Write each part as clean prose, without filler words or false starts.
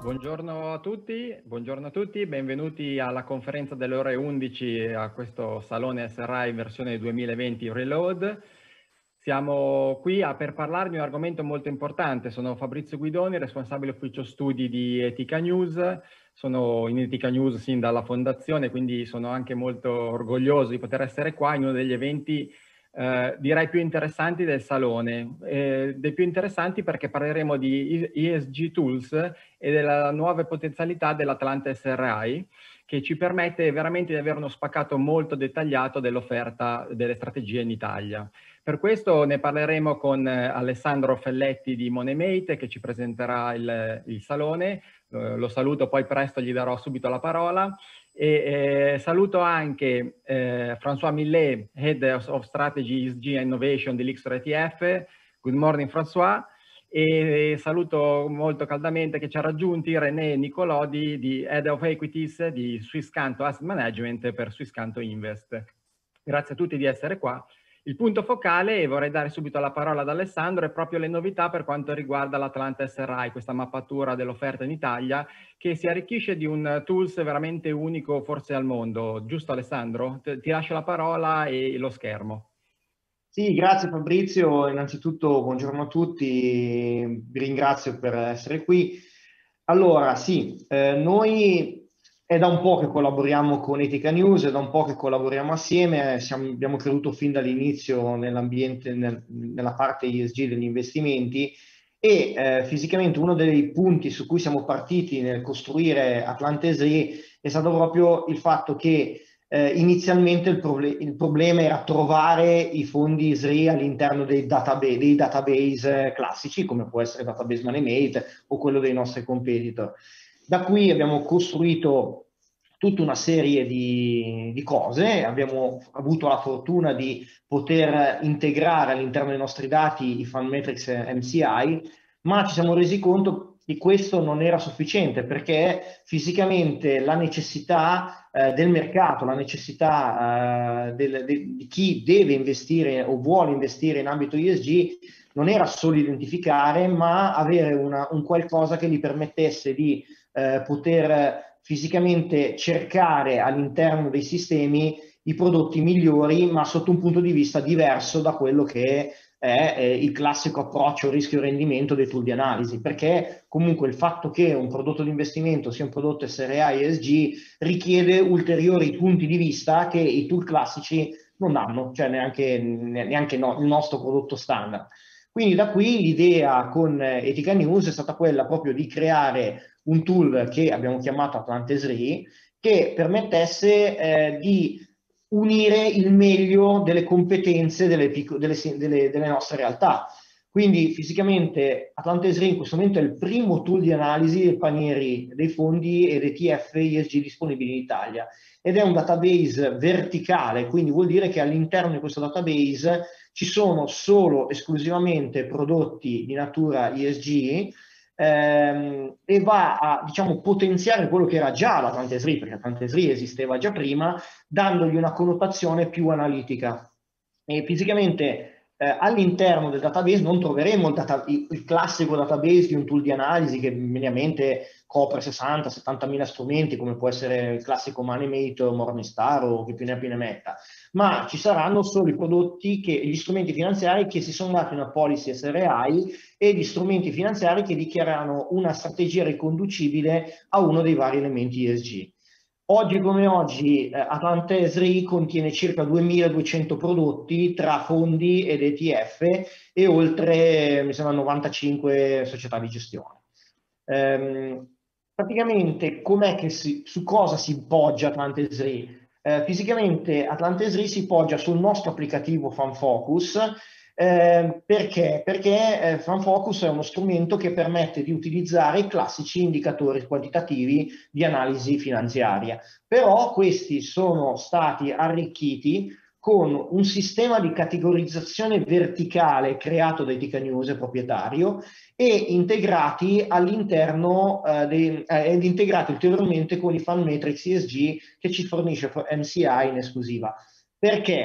Buongiorno a tutti, benvenuti alla conferenza delle ore 11 a questo Salone SRI versione 2020 Reload. Siamo qui per parlarvi di un argomento molto importante. Sono Fabrizio Guidoni, responsabile ufficio studi di Etica News. Sono in Etica News sin dalla fondazione, quindi sono anche molto orgoglioso di poter essere qua in uno degli eventi direi più interessanti del Salone. Dei più interessanti perché parleremo di ESG Tools e delle nuove potenzialità dell'Atlante SRI, che ci permette veramente di avere uno spaccato molto dettagliato dell'offerta delle strategie in Italia. Per questo ne parleremo con Alessandro Felletti di Monemate, che ci presenterà il Salone. Lo saluto, poi presto gli darò subito la parola. Saluto anche François Millet, Head of Strategy ESG and Innovation di Lixor ETF. Good morning François. E saluto molto caldamente che ci ha raggiunti René Nicolodi di Head of Equities di Swisscanto Asset Management per Swisscanto Invest. Grazie a tutti di essere qua. Il punto focale, e vorrei dare subito la parola ad Alessandro, è proprio le novità per quanto riguarda l'Atlante SRI, questa mappatura dell'offerta in Italia, che si arricchisce di un tools veramente unico forse al mondo. Giusto Alessandro? Ti lascio la parola e lo schermo. Sì, grazie Fabrizio. Innanzitutto buongiorno a tutti, vi ringrazio per essere qui. Allora, sì, noi è da un po' che collaboriamo con Etica News, è da un po' che collaboriamo assieme, abbiamo creduto fin dall'inizio nell'ambiente, nella parte ESG degli investimenti e fisicamente uno dei punti su cui siamo partiti nel costruire Atlante SRI è stato proprio il fatto che inizialmente il problema era trovare i fondi SRI all'interno dei database classici, come può essere Database Monemate o quello dei nostri competitor. Da qui abbiamo costruito tutta una serie di cose, abbiamo avuto la fortuna di poter integrare all'interno dei nostri dati i Fund Metrics MCI, ma ci siamo resi conto che questo non era sufficiente perché fisicamente la necessità del mercato, la necessità di chi deve investire o vuole investire in ambito ESG non era solo identificare, ma avere un qualcosa che gli permettesse di poter fisicamente cercare all'interno dei sistemi i prodotti migliori, ma sotto un punto di vista diverso da quello che è il classico approccio rischio-rendimento dei tool di analisi, perché comunque il fatto che un prodotto di investimento sia un prodotto SRA ESG richiede ulteriori punti di vista che i tool classici non danno, cioè neanche il nostro prodotto standard. Quindi da qui l'idea con Etica News è stata quella proprio di creare un tool che abbiamo chiamato Atlante SRI, che permettesse di unire il meglio delle competenze delle nostre realtà. Quindi fisicamente Atlante SRI in questo momento è il primo tool di analisi dei panieri dei fondi ed ETF ESG disponibili in Italia ed è un database verticale, quindi vuol dire che all'interno di questo database ci sono solo esclusivamente prodotti di natura ESG e va a, diciamo, potenziare quello che era già l'Atlante SRI, perché Atlante SRI esisteva già prima, dandogli una connotazione più analitica. E fisicamente all'interno del database non troveremo il classico database di un tool di analisi che mediamente copre 60-70 mila strumenti, come può essere il classico Monemate o Morningstar o chi più ne metta, ma ci saranno solo i prodotti, gli strumenti finanziari che si sono dati una policy SRI e gli strumenti finanziari che dichiarano una strategia riconducibile a uno dei vari elementi ESG. Oggi come oggi Atlante SRI contiene circa 2200 prodotti tra fondi ed ETF e oltre, mi sembra, 95 società di gestione. Praticamente su cosa si poggia Atlante SRI? Fisicamente Atlante SRI si poggia sul nostro applicativo FunFocus. Perché? Perché FunFocus è uno strumento che permette di utilizzare i classici indicatori quantitativi di analisi finanziaria, però questi sono stati arricchiti con un sistema di categorizzazione verticale creato da Etica News proprietario e integrati all'interno ed integrati ulteriormente con i Fund Metrics ESG che ci fornisce MCI in esclusiva. Perché?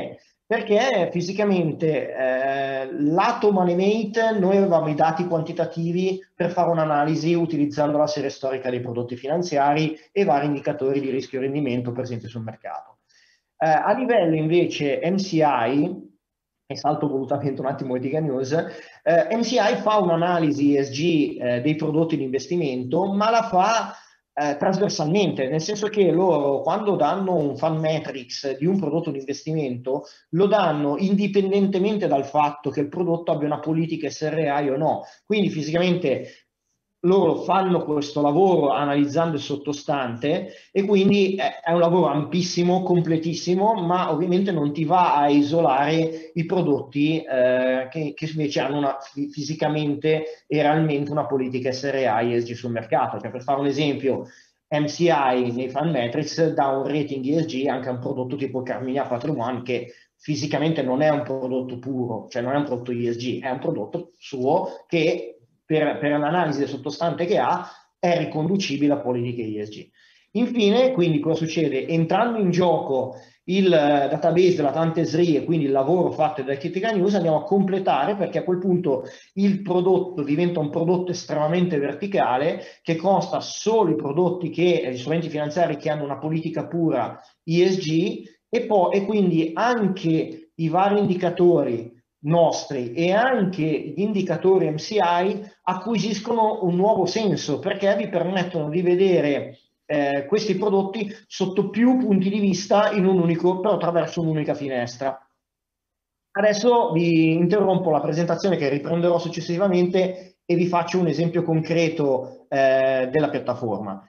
Perché fisicamente, lato MoneyMate, noi avevamo i dati quantitativi per fare un'analisi utilizzando la serie storica dei prodotti finanziari e vari indicatori di rischio e rendimento presenti sul mercato. A livello invece MCI, e salto volutamente un attimo Etica News, MCI fa un'analisi ESG dei prodotti di investimento, ma la fa trasversalmente, nel senso che loro quando danno un fund metrics di un prodotto di investimento lo danno indipendentemente dal fatto che il prodotto abbia una politica SRI o no. Quindi fisicamente loro fanno questo lavoro analizzando il sottostante e quindi è un lavoro ampissimo, completissimo, ma ovviamente non ti va a isolare i prodotti che invece hanno fisicamente e realmente una politica SRI ESG sul mercato. Cioè, per fare un esempio, MCI nei Fund Metrics dà un rating ESG anche a un prodotto tipo Carmignac Patrimony che fisicamente non è un prodotto puro, cioè non è un prodotto ESG, è un prodotto suo che per l'analisi del sottostante che ha è riconducibile a politiche ESG. Infine, quindi cosa succede? Entrando in gioco il database della Tante SRI e quindi il lavoro fatto da Critica News andiamo a completare, perché a quel punto il prodotto diventa un prodotto estremamente verticale che consta solo i prodotti gli strumenti finanziari che hanno una politica pura ESG e quindi anche i vari indicatori nostri e anche gli indicatori MCI acquisiscono un nuovo senso perché vi permettono di vedere questi prodotti sotto più punti di vista però attraverso un'unica finestra. Adesso vi interrompo la presentazione che riprenderò successivamente e vi faccio un esempio concreto della piattaforma.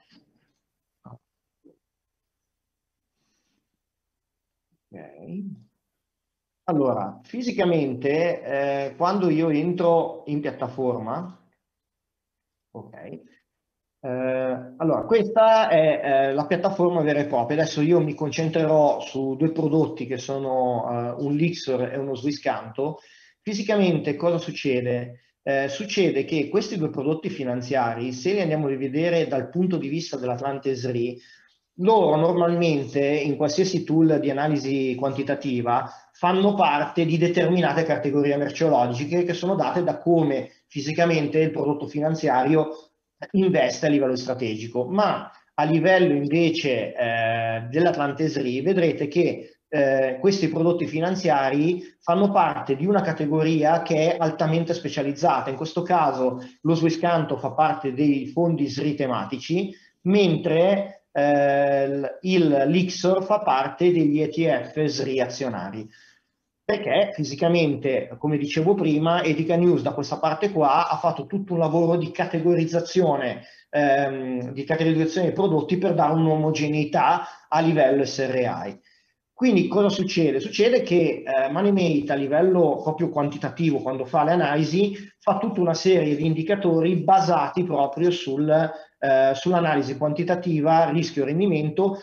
Okay. Allora, fisicamente, quando io entro in piattaforma, ok, allora questa è la piattaforma vera e propria. Adesso io mi concentrerò su due prodotti che sono un Lixor e uno Swisscanto. Fisicamente cosa succede? Succede che questi due prodotti finanziari, se li andiamo a rivedere dal punto di vista dell'Atlante SRI, loro normalmente in qualsiasi tool di analisi quantitativa fanno parte di determinate categorie merceologiche che sono date da come fisicamente il prodotto finanziario investe a livello strategico, ma a livello invece dell'Atlante SRI vedrete che questi prodotti finanziari fanno parte di una categoria che è altamente specializzata. In questo caso lo Swisscanto fa parte dei fondi SRI tematici, mentre il Lixor fa parte degli ETF SRI azionari. Perché fisicamente, come dicevo prima, Etica News da questa parte qua ha fatto tutto un lavoro di categorizzazione dei prodotti per dare un'omogeneità a livello SRI. Quindi cosa succede? Succede che MoneyMate a livello proprio quantitativo, quando fa le analisi, fa tutta una serie di indicatori basati proprio sull'analisi quantitativa rischio-rendimento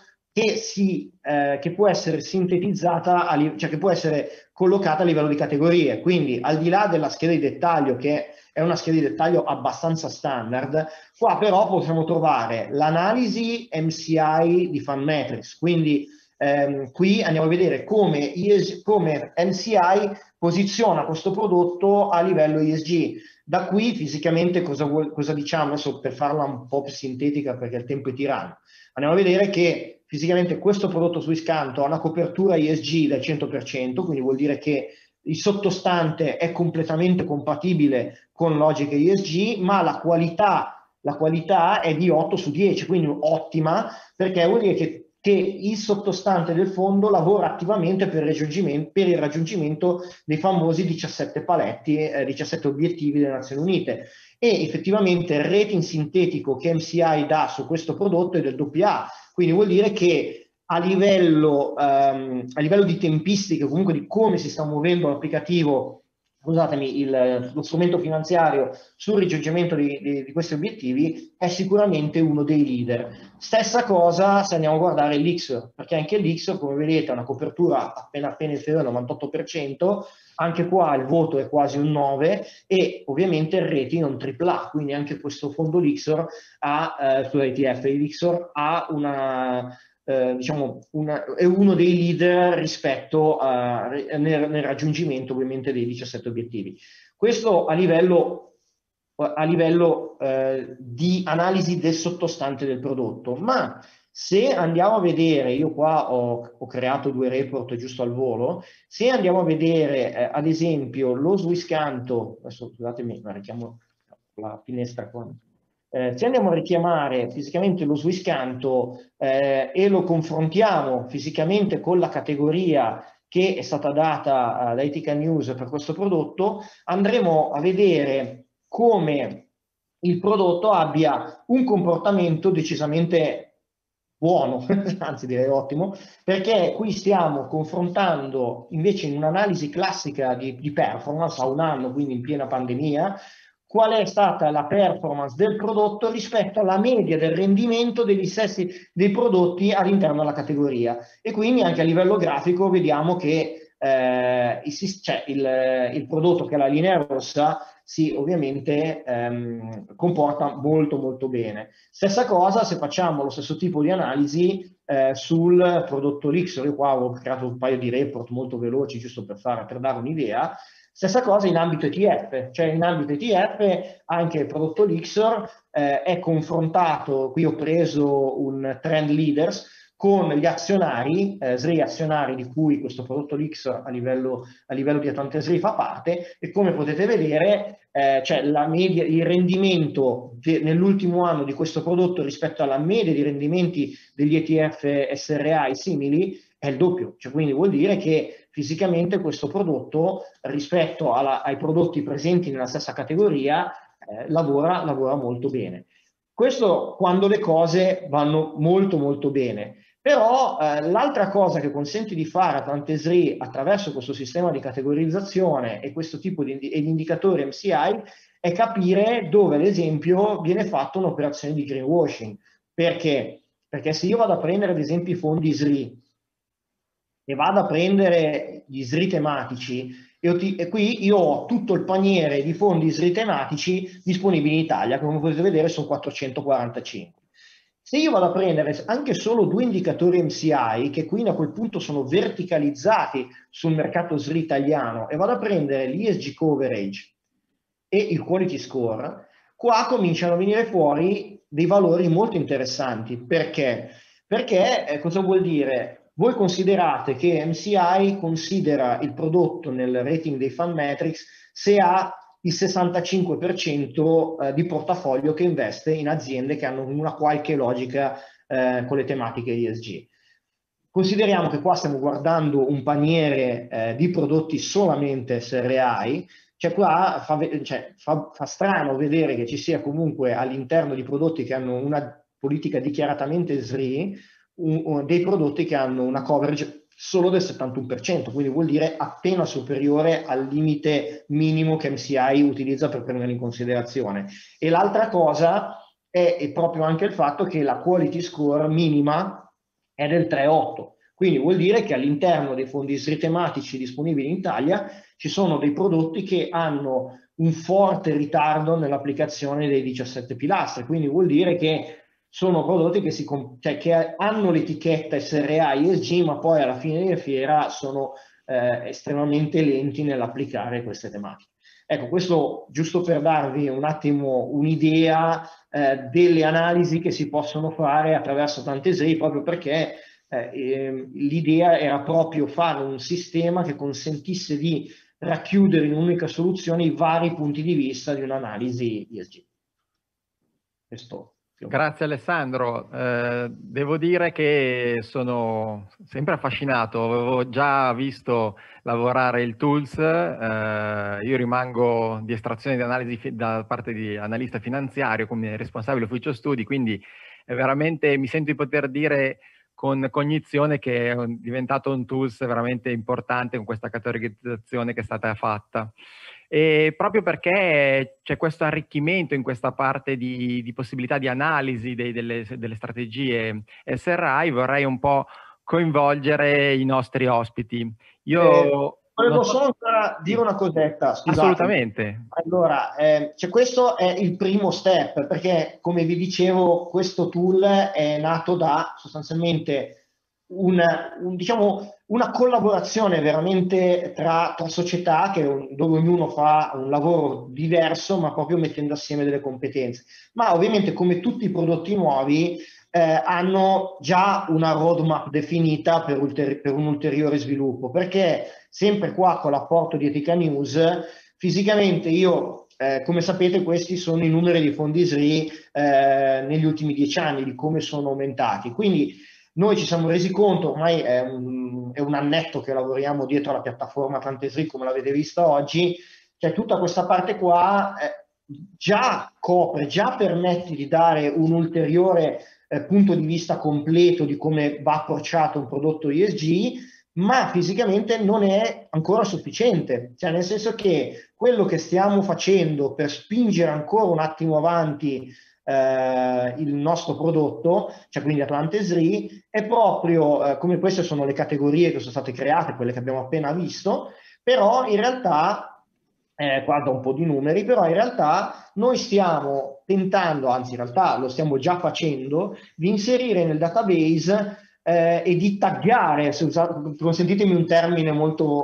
che può essere sintetizzata, cioè che può essere collocata a livello di categorie. Quindi al di là della scheda di dettaglio, che è una scheda di dettaglio abbastanza standard, qua però possiamo trovare l'analisi MCI di Fund Metrics, quindi qui andiamo a vedere come MCI posiziona questo prodotto a livello ESG. Da qui fisicamente cosa diciamo? Adesso per farla un po' più sintetica perché il tempo è tiranno. Andiamo a vedere che fisicamente questo prodotto Swisscanto ha una copertura ESG del 100%, quindi vuol dire che il sottostante è completamente compatibile con logiche ESG, ma la qualità è di 8 su 10, quindi ottima, perché vuol dire che il sottostante del fondo lavora attivamente per il raggiungimento dei famosi 17 paletti, 17 obiettivi delle Nazioni Unite. E effettivamente il rating sintetico che MCI dà su questo prodotto è del AA, quindi vuol dire che a livello di tempistiche, comunque di come si sta muovendo l'applicativo, scusatemi, lo strumento finanziario sul raggiungimento di questi obiettivi, è sicuramente uno dei leader. Stessa cosa se andiamo a guardare l'Ixor, perché anche l'Ixor, come vedete, ha una copertura appena inferiore al 98%, anche qua il voto è quasi un 9 e ovviamente il rating è un AAA, quindi anche questo fondo Lixor ETF Lixor ha diciamo, è uno dei leader rispetto nel raggiungimento ovviamente dei 17 obiettivi. Questo a livello di analisi del sottostante del prodotto, ma se andiamo a vedere, io qua ho creato 2 report giusto al volo, se andiamo a vedere ad esempio lo Swisscanto, adesso scusatemi, ma richiamo la finestra qua. Se andiamo a richiamare fisicamente lo Swisscanto e lo confrontiamo fisicamente con la categoria che è stata data da Ethical News per questo prodotto, andremo a vedere come il prodotto abbia un comportamento decisamente buono, anzi direi ottimo, perché qui stiamo confrontando invece in un'analisi classica di performance a un anno, quindi in piena pandemia, qual è stata la performance del prodotto rispetto alla media del rendimento degli stessi dei prodotti all'interno della categoria. E quindi anche a livello grafico vediamo che il prodotto che ha la linea rossa ovviamente comporta molto molto bene. Stessa cosa se facciamo lo stesso tipo di analisi sul prodotto Lixor. Io qua ho creato un paio di report molto veloci giusto per dare un'idea. Stessa cosa in ambito ETF, cioè in ambito ETF anche il prodotto Lixor è confrontato, qui ho preso un trend leaders, con gli azionari, SRI azionari di cui questo prodotto Lixor a livello di Atlante SRI fa parte, e come potete vedere cioè la media, il rendimento nell'ultimo anno di questo prodotto rispetto alla media di rendimenti degli ETF SRI simili è il doppio, cioè quindi vuol dire che fisicamente questo prodotto rispetto ai prodotti presenti nella stessa categoria lavora molto bene. Questo quando le cose vanno molto molto bene. Però l'altra cosa che consente di fare Atlante SRI attraverso questo sistema di categorizzazione e questo tipo di indicatori MCI è capire dove ad esempio viene fatta un'operazione di greenwashing. Perché? Perché se io vado a prendere ad esempio i fondi SRI e vado a prendere gli SRI tematici e qui io ho tutto il paniere di fondi SRI tematici disponibili in Italia, come potete vedere sono 445. Se io vado a prendere anche solo 2 indicatori MCI, che quindi a quel punto sono verticalizzati sul mercato SRI italiano, e vado a prendere l'ESG coverage e il quality score, qua cominciano a venire fuori dei valori molto interessanti. Perché? Perché cosa vuol dire? Voi considerate che MCI considera il prodotto nel rating dei fund metrics se ha il 65% di portafoglio che investe in aziende che hanno una qualche logica con le tematiche ESG. Consideriamo che qua stiamo guardando un paniere di prodotti solamente SRI, cioè qua fa strano vedere che ci sia comunque all'interno di prodotti che hanno una politica dichiaratamente SRI, dei prodotti che hanno una coverage solo del 71%, quindi vuol dire appena superiore al limite minimo che MCI utilizza per prendere in considerazione. E l'altra cosa è proprio anche il fatto che la quality score minima è del 3,8, quindi vuol dire che all'interno dei fondi SRI tematici disponibili in Italia ci sono dei prodotti che hanno un forte ritardo nell'applicazione dei 17 pilastri, quindi vuol dire che sono prodotti che hanno l'etichetta SRA ESG, ma poi alla fine della fiera sono estremamente lenti nell'applicare queste tematiche. Ecco, questo giusto per darvi un attimo un'idea delle analisi che si possono fare attraverso Atlante SRI, proprio perché l'idea era proprio fare un sistema che consentisse di racchiudere in un'unica soluzione i vari punti di vista di un'analisi ESG. Questo. Grazie Alessandro, devo dire che sono sempre affascinato, avevo già visto lavorare il tools, io rimango di estrazione di analisi da parte di analista finanziario come responsabile ufficio studi, quindi veramente mi sento di poter dire con cognizione che è diventato un tools veramente importante con questa categorizzazione che è stata fatta. E proprio perché c'è questo arricchimento in questa parte di possibilità di analisi delle strategie SRI, vorrei un po' coinvolgere i nostri ospiti. Io volevo solo ancora dire una cosetta, scusate. Assolutamente. Allora, cioè questo è il primo step, perché come vi dicevo, questo tool è nato da sostanzialmente diciamo, una collaborazione veramente tra società dove ognuno fa un lavoro diverso, ma proprio mettendo assieme delle competenze. Ma ovviamente, come tutti i prodotti nuovi, hanno già una roadmap definita per un ulteriore sviluppo, perché sempre qua con l'apporto di Etica News, fisicamente io, come sapete, questi sono i numeri di fondi SRI negli ultimi 10 anni, di come sono aumentati. Quindi noi ci siamo resi conto, ormai è un annetto che lavoriamo dietro alla piattaforma Atlante-SRI, come l'avete vista oggi, cioè tutta questa parte qua già copre, già permette di dare un ulteriore punto di vista completo di come va approcciato un prodotto ESG, ma fisicamente non è ancora sufficiente, cioè nel senso che quello che stiamo facendo per spingere ancora un attimo avanti il nostro prodotto, cioè quindi Atlante SRI, è proprio come queste sono le categorie che sono state create, quelle che abbiamo appena visto, però in realtà, guarda un po' di numeri, però in realtà noi stiamo tentando, anzi in realtà lo stiamo già facendo, di inserire nel database e di taggare, consentitemi un termine molto,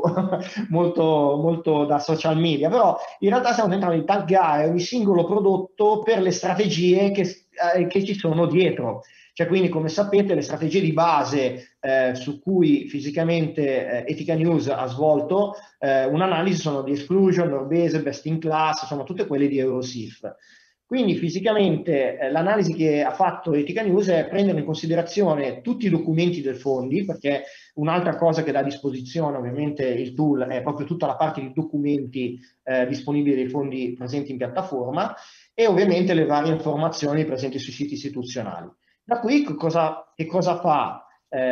molto da social media, però in realtà stiamo tentando di taggare ogni singolo prodotto per le strategie che ci sono dietro. Cioè, quindi, come sapete, le strategie di base su cui fisicamente Etica News ha svolto un'analisi sono di Exclusion, Orbese, Best in Class, sono tutte quelle di Eurosif. Quindi fisicamente l'analisi che ha fatto Etica News è prendere in considerazione tutti i documenti del fondi, perché un'altra cosa che dà a disposizione ovviamente il tool è proprio tutta la parte di documenti disponibili dei fondi presenti in piattaforma e ovviamente le varie informazioni presenti sui siti istituzionali. Da qui che cosa fa?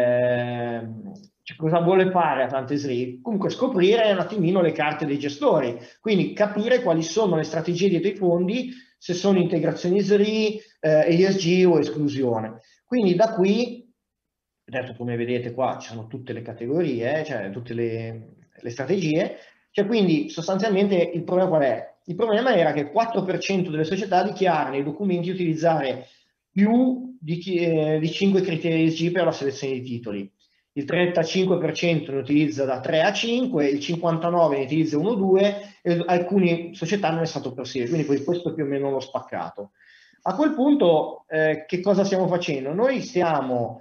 Cioè, cosa vuole fare Atlante SRI? Comunque scoprire un attimino le carte dei gestori, quindi capire quali sono le strategie dietro i fondi, se sono integrazioni SRI, ESG o esclusione. Quindi da qui, adesso come vedete qua ci sono tutte le categorie, cioè tutte le strategie, cioè quindi sostanzialmente il problema qual è? Il problema era che il 4% delle società dichiara nei documenti di utilizzare più di 5 criteri ESG per la selezione di titoli. Il 35% ne utilizza da 3 a 5, il 59% ne utilizza 1 o 2 e alcune società non è stato possibile, quindi questo è più o meno lo spaccato. A quel punto che cosa stiamo facendo? Noi stiamo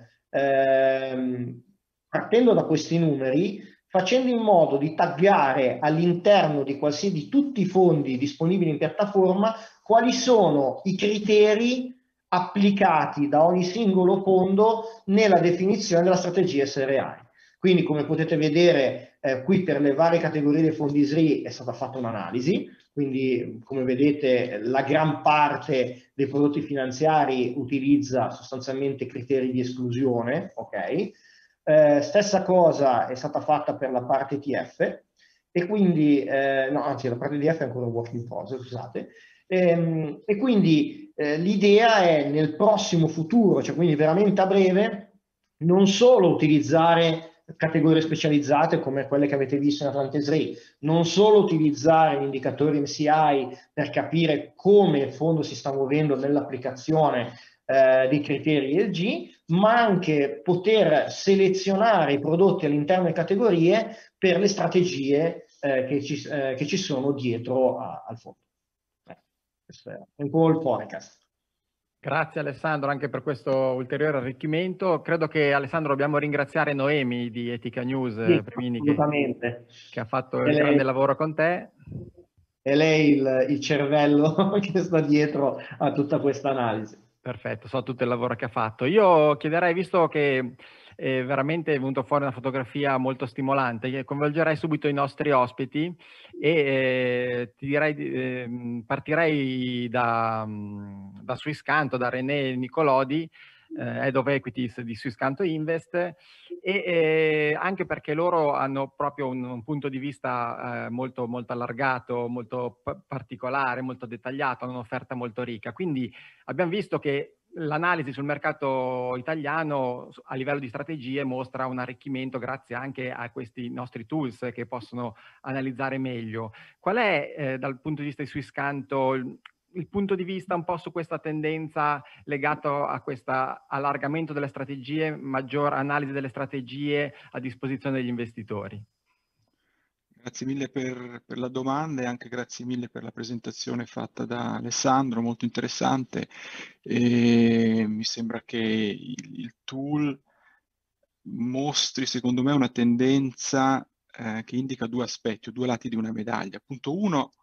partendo da questi numeri, facendo in modo di taggare all'interno di tutti i fondi disponibili in piattaforma quali sono i criteri applicati da ogni singolo fondo nella definizione della strategia SRI. Quindi, come potete vedere, qui per le varie categorie dei fondi SRI è stata fatta un'analisi, quindi come vedete la gran parte dei prodotti finanziari utilizza sostanzialmente criteri di esclusione, ok? Stessa cosa è stata fatta per la parte ETF e quindi, no, anzi la parte ETF è ancora un work in progress, scusate, e quindi l'idea è nel prossimo futuro, cioè quindi veramente a breve, non solo utilizzare categorie specializzate come quelle che avete visto in Atlante SRI, non solo utilizzare gli indicatori MSCI per capire come il fondo si sta muovendo nell'applicazione dei criteri ESG, ma anche poter selezionare i prodotti all'interno delle categorie per le strategie che ci sono dietro al fondo. Questo è un po' il forecast. Grazie Alessandro anche per questo ulteriore arricchimento. Credo che Alessandro dobbiamo ringraziare Noemi di Etica News Sì, Primini assolutamente. che ha fatto il grande lavoro con te. È lei il cervello che sta dietro a tutta questa analisi. Perfetto, so tutto il lavoro che ha fatto. Io chiederei, visto che veramente è venuto fuori una fotografia molto stimolante, che coinvolgerei subito i nostri ospiti e ti direi, partirei da Swisscanto, da René Nicolodi, Head of Equities di Swisscanto Invest, e anche perché loro hanno proprio un punto di vista molto, molto allargato, molto particolare, molto dettagliato, hanno un'offerta molto ricca. Quindi abbiamo visto che l'analisi sul mercato italiano a livello di strategie mostra un arricchimento grazie anche a questi nostri tools che possono analizzare meglio. Qual è dal punto di vista di Swisscanto il punto di vista un po' su questa tendenza legato a questo allargamento delle strategie, maggior analisi delle strategie a disposizione degli investitori? Grazie mille per la domanda e anche grazie mille per la presentazione fatta da Alessandro, molto interessante. E mi sembra che il tool mostri, secondo me, una tendenza che indica due aspetti o due lati di una medaglia. Punto uno,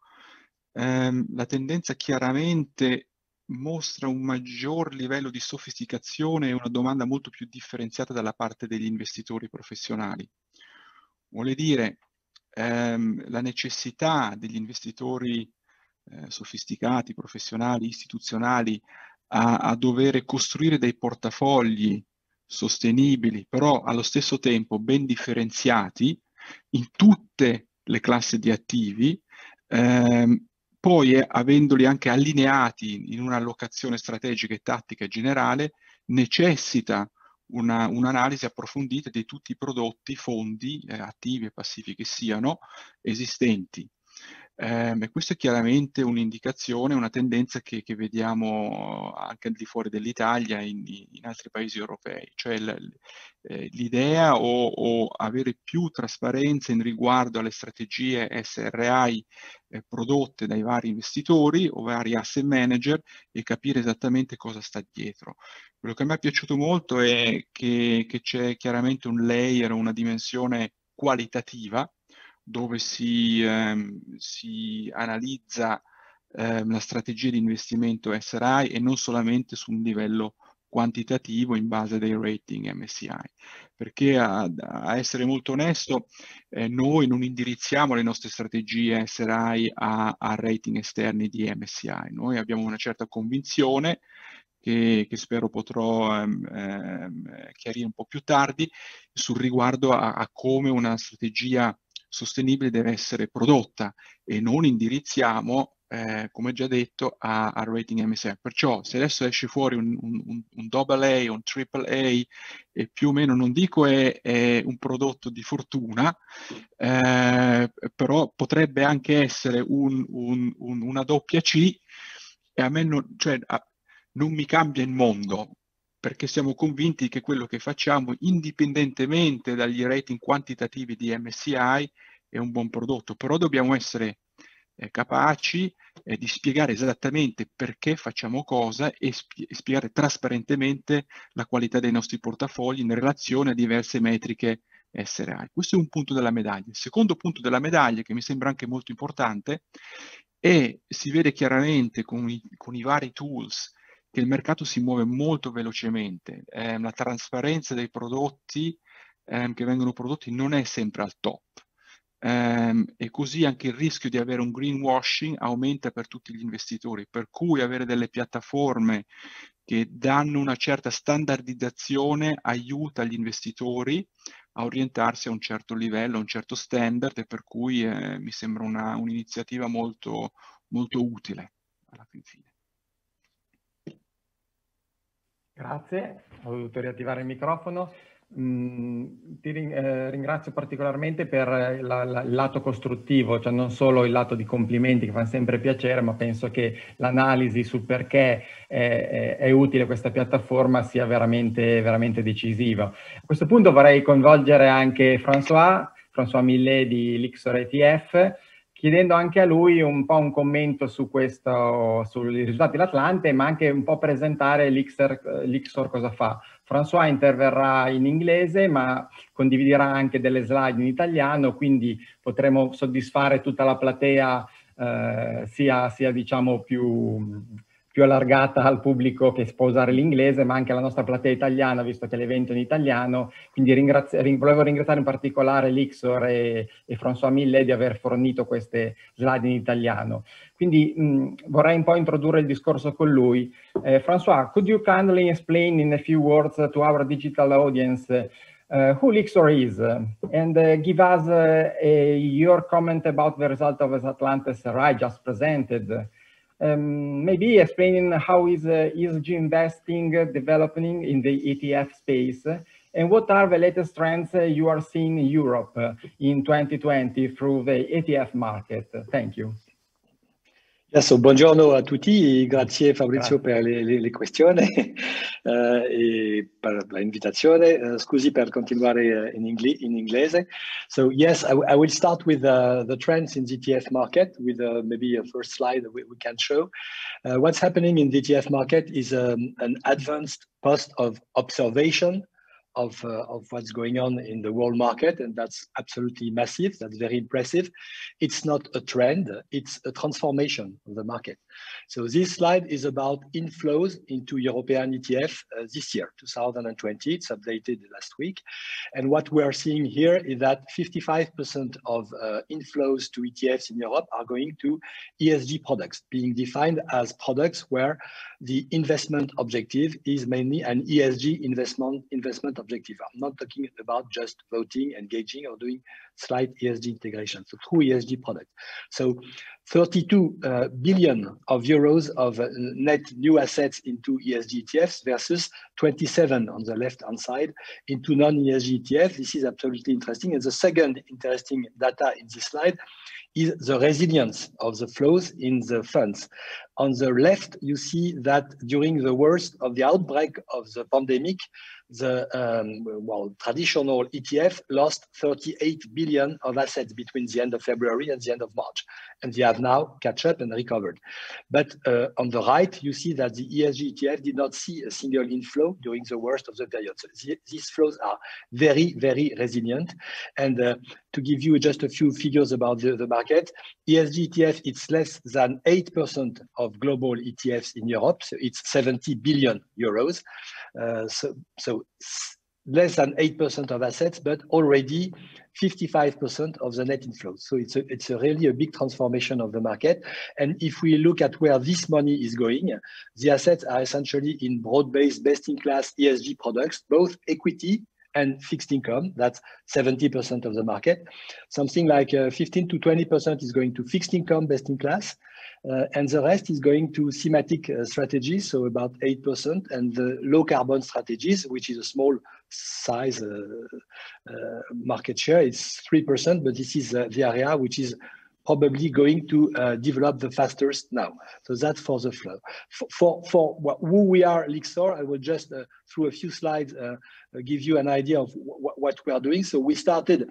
la tendenza chiaramente mostra un maggior livello di sofisticazione e una domanda molto più differenziata dalla parte degli investitori professionali. Vuole dire, la necessità degli investitori sofisticati, professionali, istituzionali a dover costruire dei portafogli sostenibili, però allo stesso tempo ben differenziati in tutte le classi di attivi, poi avendoli anche allineati in un'allocazione strategica e tattica generale, necessita un'analisi approfondita di tutti i prodotti, fondi, attivi e passivi che siano esistenti. E questo è chiaramente un'indicazione, una tendenza che vediamo anche al di fuori dell'Italia in altri paesi europei, cioè l'idea o avere più trasparenza in riguardo alle strategie SRI prodotte dai vari investitori o vari asset manager e capire esattamente cosa sta dietro. Quello che mi è piaciuto molto è che c'è chiaramente un layer, una dimensione qualitativa, dove si analizza la strategia di investimento SRI e non solamente su un livello quantitativo in base dei rating MSCI. Perché a essere molto onesto, noi non indirizziamo le nostre strategie SRI a rating esterni di MSCI. Noi abbiamo una certa convinzione che spero potrò chiarire un po' più tardi sul riguardo a come una strategia sostenibile deve essere prodotta e non indirizziamo, come già detto, a rating MSCI. Perciò se adesso esce fuori un AA o un AAA e più o meno, non dico è un prodotto di fortuna, però potrebbe anche essere una doppia C e a me non mi cambia il mondo, perché siamo convinti che quello che facciamo, indipendentemente dagli rating quantitativi di MSCI, è un buon prodotto. Però dobbiamo essere capaci di spiegare esattamente perché facciamo cosa e spiegare trasparentemente la qualità dei nostri portafogli in relazione a diverse metriche SRI. Questo è un punto della medaglia. Il secondo punto della medaglia, che mi sembra anche molto importante, e si vede chiaramente con i vari tools che il mercato si muove molto velocemente, la trasparenza dei prodotti che vengono prodotti non è sempre al top, e così anche il rischio di avere un greenwashing aumenta per tutti gli investitori, per cui avere delle piattaforme che danno una certa standardizzazione aiuta gli investitori a orientarsi a un certo livello, a un certo standard, e per cui mi sembra un'iniziativa molto, molto utile alla fine. Grazie, ho dovuto riattivare il microfono. Ti ringrazio particolarmente per il lato costruttivo, cioè non solo il lato di complimenti che fanno sempre piacere, ma penso che l'analisi sul perché è utile questa piattaforma sia veramente, veramente decisiva. A questo punto vorrei coinvolgere anche François Millet di Lixor ETF, chiedendo anche a lui un po' un commento su questo, sui risultati dell'Atlante, ma anche un po' presentare l'Ixor cosa fa. François interverrà in inglese, ma condividerà anche delle slide in italiano, quindi potremo soddisfare tutta la platea, sia diciamo più allargata al pubblico che può usare l'inglese, ma anche alla nostra platea italiana, visto che l'evento è in italiano. Quindi volevo ringraziare in particolare l'Ixor e François Millet di aver fornito queste slide in italiano. Quindi vorrei un po' introdurre il discorso con lui. François, could you kindly explain in a few words to our digital audience who Lixor is, and give us your comment about the result of Atlante SRI just presented. maybe explaining how is ESG investing developing in the ETF space, and what are the latest trends you are seeing in Europe in 2020 through the ETF market? Thank you. Adesso, buongiorno a tutti, grazie Fabrizio per le questioni e per l'invitazione. Scusi per continuare in inglese. So yes, I will start with the trends in the ETF market with maybe a first slide we can show. What's happening in the ETF market is an advanced post of observation of what's going on in the world market, and that's absolutely massive. That's very impressive. It's not a trend, it's a transformation of the market. So this slide is about inflows into European ETF this year, 2020. It's updated last week. And what we are seeing here is that 55% of inflows to ETFs in Europe are going to ESG products, being defined as products where the investment objective is mainly an ESG investment objective. I'm not talking about just voting, engaging, or doing slight ESG integration. So through ESG products. So 32 billion of euros of net new assets into ESG ETFs versus 27 on the left-hand side into non-ESG ETF. This is absolutely interesting. And the second interesting data in this slide is the resilience of the flows in the funds. On the left, you see that during the worst of the outbreak of the pandemic, the traditional ETF lost 38 billion of assets between the end of February and the end of March. And they have now catch up and recovered. But on the right, you see that the ESG ETF did not see a single inflow during the worst of the period. So these flows are very, very resilient. And to give you just a few figures about the market, ESG ETF, it's less than 8% of global ETFs in Europe. So it's 70 billion euros. So less than 8% of assets, but already 55% of the net inflows. So it's really a big transformation of the market. And if we look at where this money is going, the assets are essentially in broad-based, best-in-class ESG products, both equity and fixed income. That's 70% of the market. Something like 15 to 20% is going to fixed income, best-in-class. And the rest is going to thematic strategies, so about 8%, and the low carbon strategies, which is a small size market share. It's 3%, but this is the area which is probably going to develop the fastest now. So that's for the flow. For who we are, Lyxor, I will just, through a few slides, give you an idea of what we are doing. So we started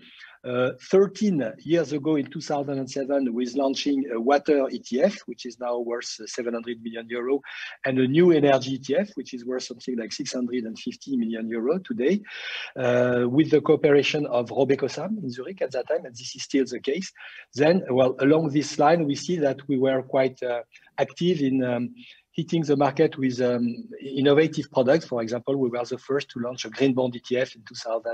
13 years ago in 2007 with launching a water ETF, which is now worth 700 million euro, and a new energy ETF, which is worth something like 650 million euro today, with the cooperation of Robeco-Sam in Zurich at that time, and this is still the case. Then, well, along this line, we see that we were quite active in hitting the market with innovative products. For example, we were the first to launch a green bond ETF in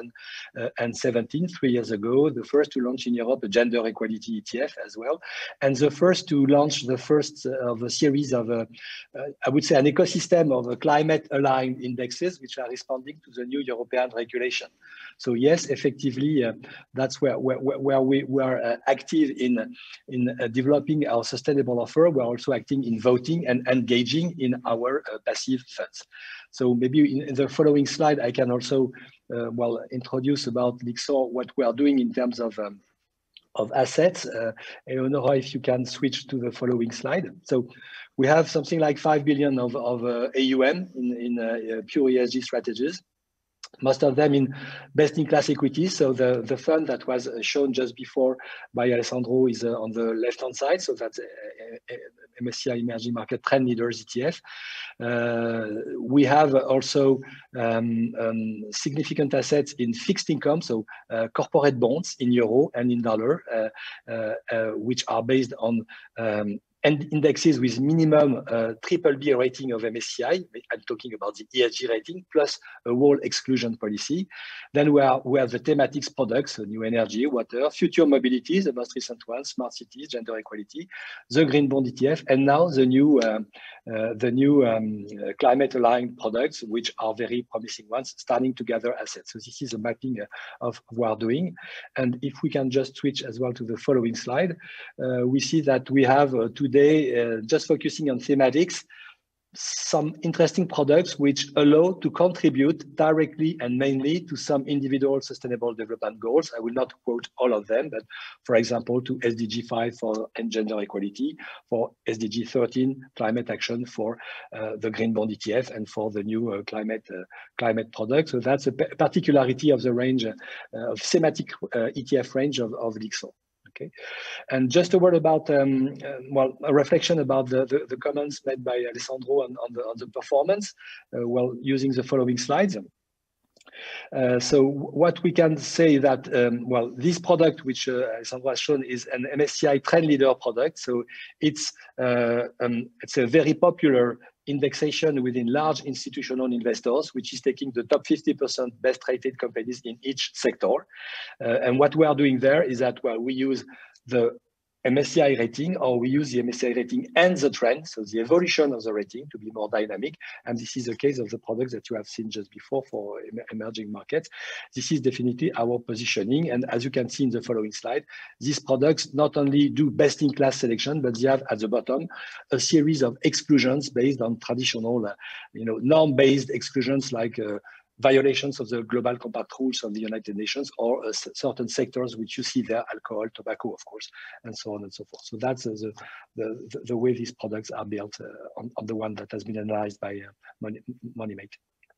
2017, 3 years ago, the first to launch in Europe a gender equality ETF as well, and the first to launch the first of a series of, I would say, an ecosystem of climate-aligned indexes, which are responding to the new European regulation. So yes, effectively, that's where we are active in developing our sustainable offer. We're also acting in voting and engaging in our passive funds. So maybe in the following slide, I can also introduce about Lyxor, what we are doing in terms of assets. Eleonora, if you can switch to the following slide. So we have something like 5 billion of AUM in pure ESG strategies. Most of them in best-in-class equities. So the fund that was shown just before by Alessandro is on the left-hand side. So that's MSCI Emerging Market Trend Leaders ETF. We have also significant assets in fixed income, so corporate bonds in euro and in dollar, which are based on and indexes with minimum BBB rating of MSCI. I'm talking about the ESG rating plus a whole exclusion policy. Then we have the thematics products, new energy, water, future mobilities, the most recent ones, smart cities, gender equality, the green bond ETF, and now the new climate-aligned products, which are very promising ones, starting to gather assets. So this is a mapping of what we are doing. And if we can just switch as well to the following slide, we see that we have today today, just focusing on thematics, some interesting products which allow to contribute directly and mainly to some individual sustainable development goals. I will not quote all of them, but for example, to SDG 5 for gender equality, for SDG 13 climate action, for the Green Bond ETF, and for the new climate product. So that's a particularity of the range of thematic ETF range of Lyxor. Okay, and just a word about well, a reflection about the comments made by Alessandro on the performance, well, using the following slides. So what we can say that, well, this product, which Alessandro has shown, is an MSCI Trend Leader product. So it's a very popular indexation within large institutional investors, which is taking the top 50% best rated companies in each sector. And what we are doing there is that, well, we use the MSCI rating, or we use the MSCI rating and the trend, so the evolution of the rating to be more dynamic. And this is the case of the products that you have seen just before for emerging markets. This is definitely our positioning. And as you can see in the following slide, these products not only do best-in-class selection, but they have at the bottom a series of exclusions based on traditional, norm-based exclusions like violations of the Global Compact rules of the United Nations, or certain sectors which you see there, alcohol, tobacco, of course, and so on and so forth. So that's the way these products are built on the one that has been analyzed by Moneymate.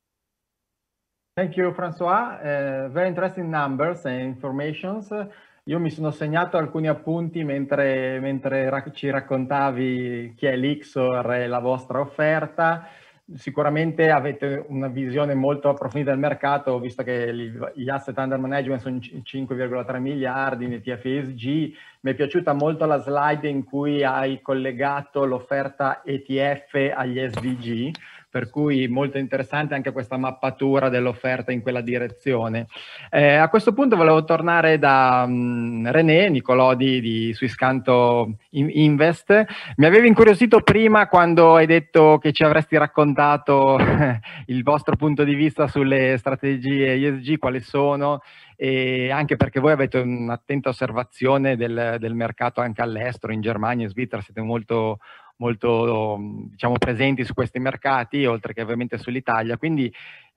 Thank you, François. Very interesting numbers and informations. Io mi sono segnato alcuni appunti mentre ci raccontavi chi è Lyxor e la vostra offerta. Sicuramente avete una visione molto approfondita del mercato, visto che gli asset under management sono 5,3 miliardi in ETF ESG. Mi è piaciuta molto la slide in cui hai collegato l'offerta ETF agli SDG, per cui molto interessante anche questa mappatura dell'offerta in quella direzione. A questo punto volevo tornare da René Nicolò di Swisscanto Invest. Mi avevi incuriosito prima quando hai detto che ci avresti raccontato il vostro punto di vista sulle strategie ESG, quali sono, e anche perché voi avete un'attenta osservazione del mercato anche all'estero, in Germania e Svizzera, siete molto diciamo presenti su questi mercati, oltre che ovviamente sull'Italia. Quindi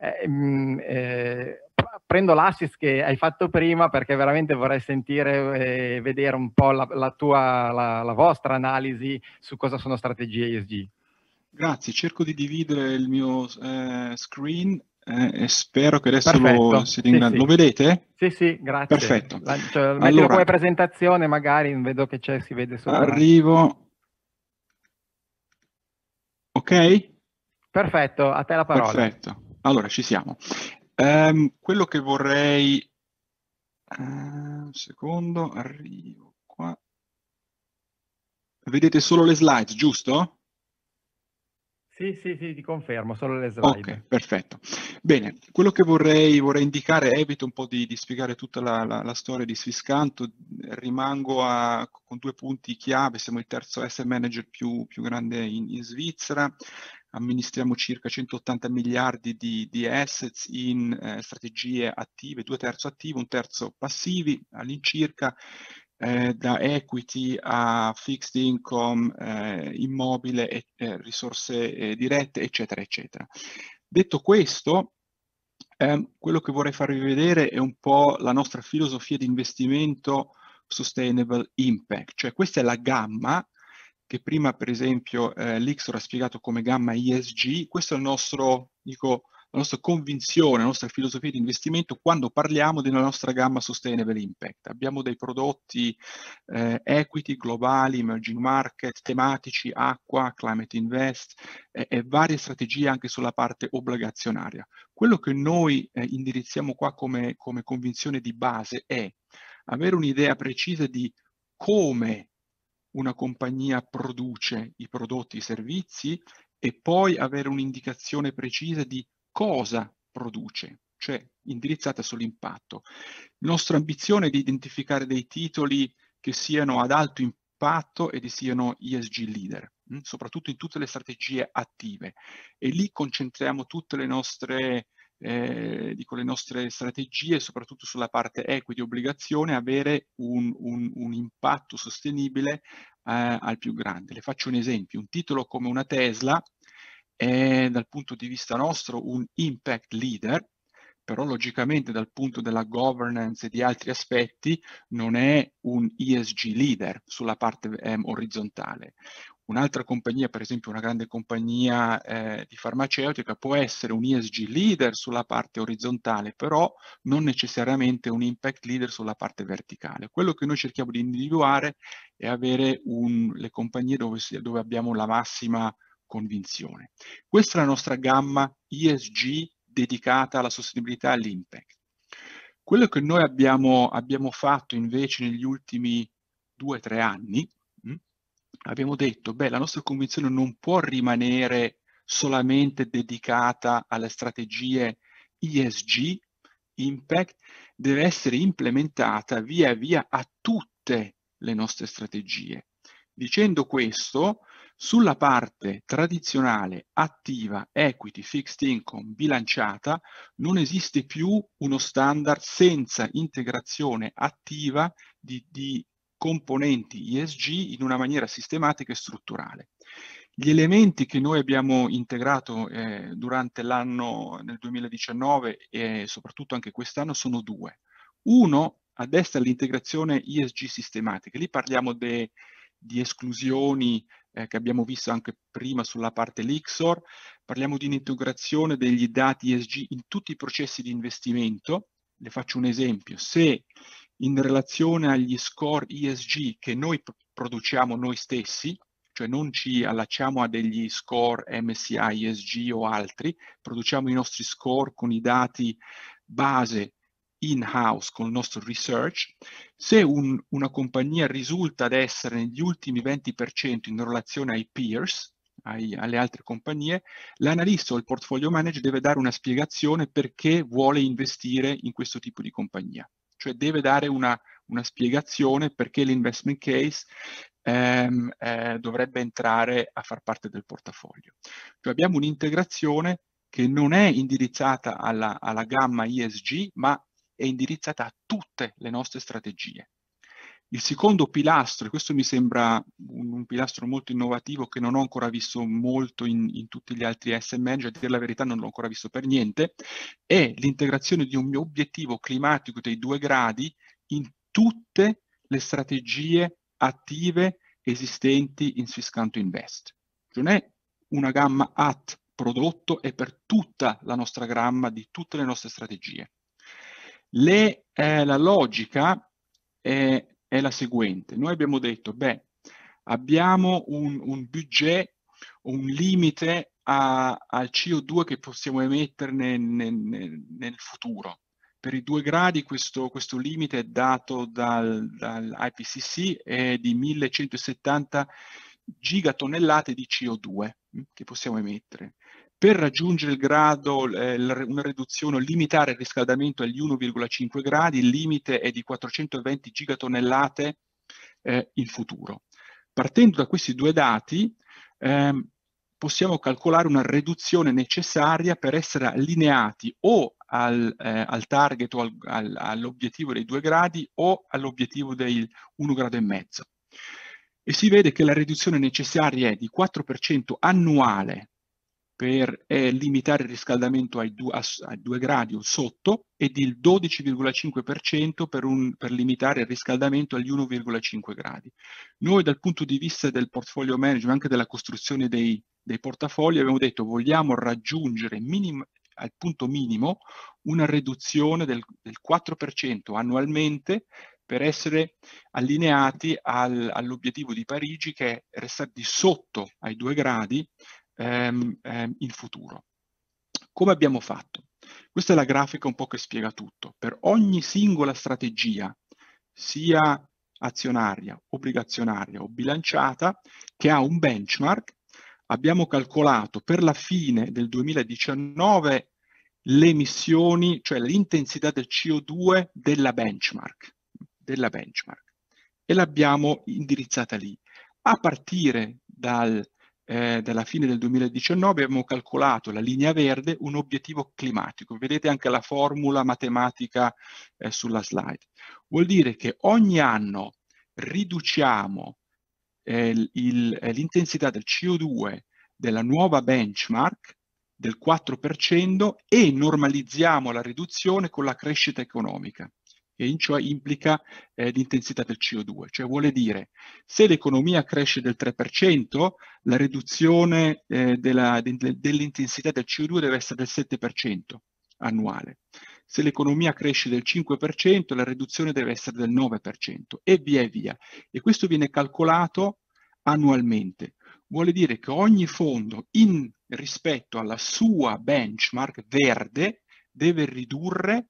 prendo l'assist che hai fatto prima, perché veramente vorrei sentire e vedere un po' la vostra analisi su cosa sono strategie ESG. Grazie, cerco di dividere il mio screen e spero che adesso lo siete in grado. Lo vedete? Sì, sì, grazie. Perfetto. Mettilo come presentazione, magari, vedo che si vede sopra. Arrivo. Ok? Perfetto, a te la parola. Perfetto, allora ci siamo. Quello che vorrei... un secondo, arrivo qua. Vedete solo le slide, giusto? Sì, ti confermo, solo le slide. Ok, perfetto. Bene, quello che vorrei indicare, evito un po' di spiegare tutta la storia di Swisscanto, rimango con due punti chiave. Siamo il terzo asset manager più grande in Svizzera, amministriamo circa 180 miliardi di assets in strategie attive, 2/3 attive, 1/3 passivi all'incirca, da equity a fixed income, immobile, risorse dirette, eccetera, eccetera. Detto questo, quello che vorrei farvi vedere è un po' la nostra filosofia di investimento Sustainable Impact, cioè questa è la gamma che prima, per esempio, Lyxor ha spiegato come gamma ESG. Questo è il nostro, la nostra convinzione, la nostra filosofia di investimento quando parliamo della nostra gamma Sustainable Impact. Abbiamo dei prodotti equity, globali, emerging market, tematici, acqua, climate invest e varie strategie anche sulla parte obbligazionaria. Quello che noi indirizziamo qua come convinzione di base è avere un'idea precisa di come una compagnia produce i prodotti e i servizi e poi avere un'indicazione precisa di cosa produce, cioè indirizzata sull'impatto. La nostra ambizione è di identificare dei titoli che siano ad alto impatto e che siano ESG leader, soprattutto in tutte le strategie attive, e lì concentriamo tutte le nostre le nostre strategie, soprattutto sulla parte equity obbligazione, avere un impatto sostenibile al più grande. Le faccio un esempio: un titolo come una Tesla è dal punto di vista nostro un impact leader, però logicamente dal punto della governance e di altri aspetti non è un ESG leader sulla parte orizzontale. Un'altra compagnia, per esempio una grande compagnia di farmaceutica, può essere un ESG leader sulla parte orizzontale, però non necessariamente un impact leader sulla parte verticale. Quello che noi cerchiamo di individuare è avere le compagnie dove abbiamo la massima convinzione. Questa è la nostra gamma ESG dedicata alla sostenibilità e all'impact. Quello che noi abbiamo fatto invece negli ultimi 2-3 anni, abbiamo detto, beh, la nostra convinzione non può rimanere solamente dedicata alle strategie ESG, impact, deve essere implementata via via a tutte le nostre strategie. Dicendo questo, sulla parte tradizionale, attiva, equity, fixed income, bilanciata, non esiste più uno standard senza integrazione attiva di componenti ESG in una maniera sistematica e strutturale. Gli elementi che noi abbiamo integrato durante l'anno nel 2019 e soprattutto anche quest'anno sono due. Uno, a destra, l'integrazione ESG sistematica. Lì parliamo di esclusioni che abbiamo visto anche prima sulla parte Lixor. Parliamo di un'integrazione degli dati ESG in tutti i processi di investimento. Le faccio un esempio. Se in relazione agli score ESG che noi produciamo noi stessi, cioè non ci allacciamo a degli score MSCI, ESG o altri, produciamo i nostri score con i dati base in-house con il nostro research. Se una compagnia risulta ad essere negli ultimi 20% in relazione ai peers, alle altre compagnie, l'analista o il portfolio manager deve dare una spiegazione perché vuole investire in questo tipo di compagnia. Cioè deve dare una spiegazione perché l'investment case dovrebbe entrare a far parte del portafoglio. Cioè abbiamo un'integrazione che non è indirizzata alla gamma ESG, ma è indirizzata a tutte le nostre strategie. Il secondo pilastro, e questo mi sembra un pilastro molto innovativo che non ho ancora visto molto in tutti gli altri asset manager, a dire la verità non l'ho ancora visto per niente, è l'integrazione di un mio obiettivo climatico dei 2 gradi in tutte le strategie attive esistenti in Swisscanto Invest. Non è una gamma at prodotto, è per tutta la nostra gamma di tutte le nostre strategie. La logica è la seguente. Noi abbiamo detto, beh, abbiamo un budget, un limite al CO2 che possiamo emettere nel futuro. Per i 2 gradi questo limite è dato dall'IPCC, è di 1170 gigatonnellate di CO2 che possiamo emettere. Per raggiungere il grado, una riduzione o limitare il riscaldamento agli 1,5 gradi, il limite è di 420 gigatonnellate in futuro. Partendo da questi 2 dati, possiamo calcolare una riduzione necessaria per essere allineati o al target o all'obiettivo dei 2 gradi o all'obiettivo del 1,5 gradi. E si vede che la riduzione necessaria è di 4% annuale per limitare il riscaldamento ai 2 gradi o sotto e del 12,5% per limitare il riscaldamento agli 1,5 gradi. Noi dal punto di vista del portfolio management, anche della costruzione dei portafogli, abbiamo detto vogliamo raggiungere al punto minimo una riduzione del 4% annualmente per essere allineati all'obiettivo di Parigi, che è restare di sotto ai 2 gradi in futuro. Come abbiamo fatto? Questa è la grafica un po' che spiega tutto. Per ogni singola strategia, sia azionaria, obbligazionaria o bilanciata, che ha un benchmark, abbiamo calcolato per la fine del 2019 le emissioni, cioè l'intensità del CO2 della benchmark, e l'abbiamo indirizzata lì. A partire dalla fine del 2019 abbiamo calcolato la linea verde, un obiettivo climatico. Vedete anche la formula matematica sulla slide. Vuol dire che ogni anno riduciamo l'intensità del CO2 della nuova benchmark del 4% e normalizziamo la riduzione con la crescita economica, e cioè implica l'intensità del CO2, cioè vuole dire se l'economia cresce del 3%, la riduzione dell'intensità del CO2 deve essere del 7% annuale. Se l'economia cresce del 5%, la riduzione deve essere del 9% e via via. E questo viene calcolato annualmente. Vuole dire che ogni fondo, in rispetto alla sua benchmark verde, deve ridurre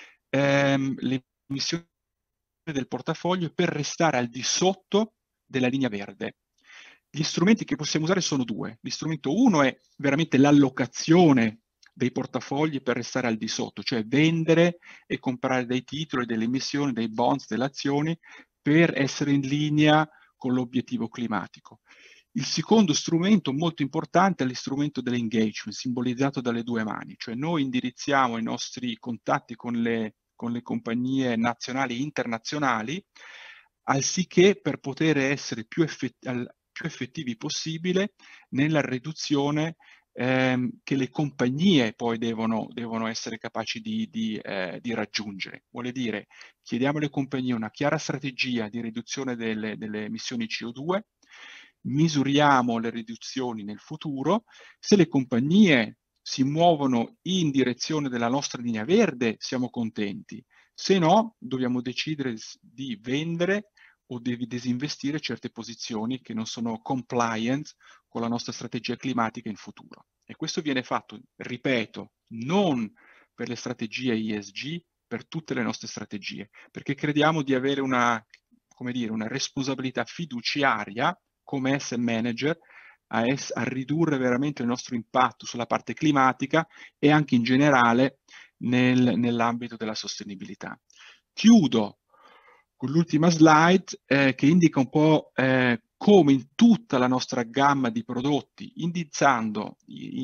le emissioni del portafoglio per restare al di sotto della linea verde. Gli strumenti che possiamo usare sono due. L'istrumento uno è veramente l'allocazione dei portafogli per restare al di sotto, cioè vendere e comprare dei titoli, delle emissioni, dei bonds, delle azioni per essere in linea con l'obiettivo climatico. Il secondo strumento molto importante è l'istrumento dell'engagement, simbolizzato dalle due mani, cioè noi indirizziamo i nostri contatti con le compagnie nazionali e internazionali, anziché per poter essere più effettivi possibile nella riduzione che le compagnie poi devono essere capaci di raggiungere. Vuole dire, chiediamo alle compagnie una chiara strategia di riduzione delle emissioni CO2, misuriamo le riduzioni nel futuro. Se le compagnie si muovono in direzione della nostra linea verde, siamo contenti. Se no, dobbiamo decidere di vendere o di disinvestire certe posizioni che non sono compliant con la nostra strategia climatica in futuro. E questo viene fatto, ripeto, non per le strategie ESG, per tutte le nostre strategie, perché crediamo di avere una responsabilità fiduciaria come asset manager a ridurre veramente il nostro impatto sulla parte climatica e anche in generale nell'ambito della sostenibilità. Chiudo con l'ultima slide che indica un po' come in tutta la nostra gamma di prodotti, iniziando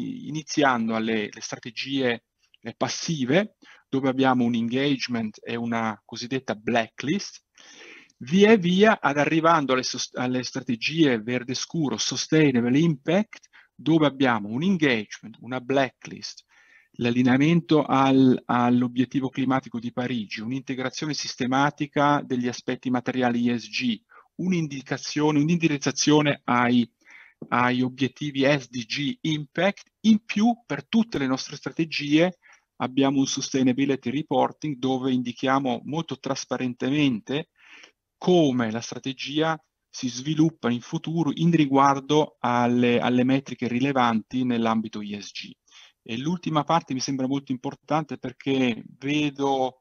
alle strategie passive, dove abbiamo un engagement e una cosiddetta blacklist, via via arrivando alle strategie verde scuro, sustainable impact, dove abbiamo un engagement, una blacklist, l'allineamento all'obiettivo climatico di Parigi, un'integrazione sistematica degli aspetti materiali ESG, un'indirizzazione ai obiettivi SDG Impact. In più, per tutte le nostre strategie abbiamo un sustainability reporting dove indichiamo molto trasparentemente come la strategia si sviluppa in futuro in riguardo alle metriche rilevanti nell'ambito ESG. E l'ultima parte mi sembra molto importante perché vedo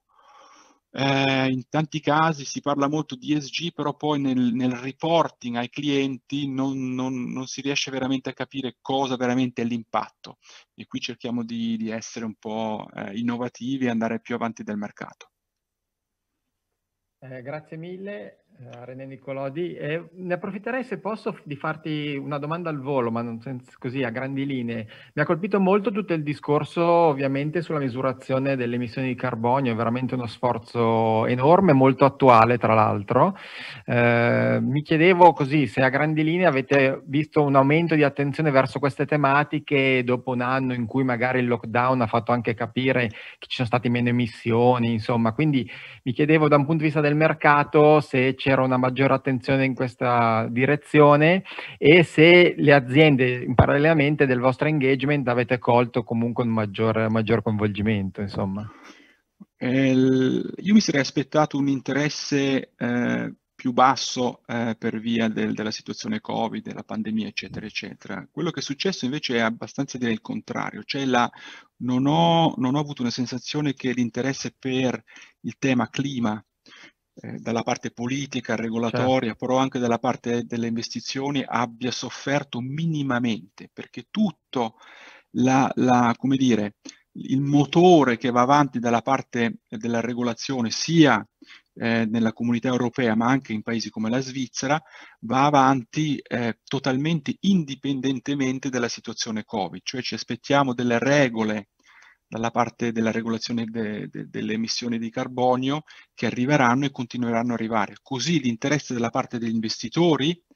in tanti casi si parla molto di ESG, però poi nel reporting ai clienti non si riesce veramente a capire cosa veramente è l'impatto. E qui cerchiamo di essere un po' innovativi e andare più avanti del mercato. Grazie mille a René Nicolodi. Ne approfitterei, se posso, di farti una domanda al volo, ma non così a grandi linee. Mi ha colpito molto tutto il discorso, ovviamente, sulla misurazione delle emissioni di carbonio, è veramente uno sforzo enorme, molto attuale, tra l'altro. Mi chiedevo così, se a grandi linee avete visto un aumento di attenzione verso queste tematiche dopo un anno in cui magari il lockdown ha fatto anche capire che ci sono state meno emissioni, insomma, quindi mi chiedevo da un punto di vista del mercato se c'era una maggiore attenzione in questa direzione e se le aziende, parallelamente del vostro engagement, avete colto comunque un maggior coinvolgimento, insomma. Io mi sarei aspettato un interesse più basso per via della situazione Covid, della pandemia, eccetera, eccetera. Quello che è successo invece è abbastanza direi il contrario, cioè non ho avuto una sensazione che l'interesse per il tema clima dalla parte politica, regolatoria, certo, però anche dalla parte delle investizioni abbia sofferto minimamente, perché tutto come dire, il motore che va avanti dalla parte della regolazione sia nella comunità europea ma anche in paesi come la Svizzera va avanti totalmente indipendentemente dalla situazione Covid, cioè ci aspettiamo delle regole dalla parte della regolazione delle emissioni di carbonio che arriveranno e continueranno ad arrivare. Così l'interesse dalla parte degli investitori